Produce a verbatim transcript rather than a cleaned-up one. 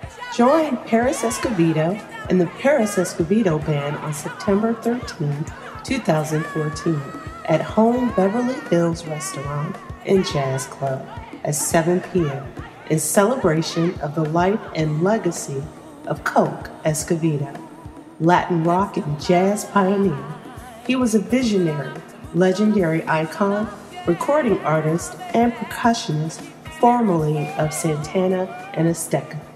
Join Paris Escovedo and the Paris Escovedo Band on September thirteenth, twenty fourteen at Home Beverly Hills Restaurant and Jazz Club at seven p.m. in celebration of the life and legacy of Coke Escovedo, Latin rock and jazz pioneer. He was a visionary, legendary icon, recording artist, and percussionist formerly of Santana and Azteca.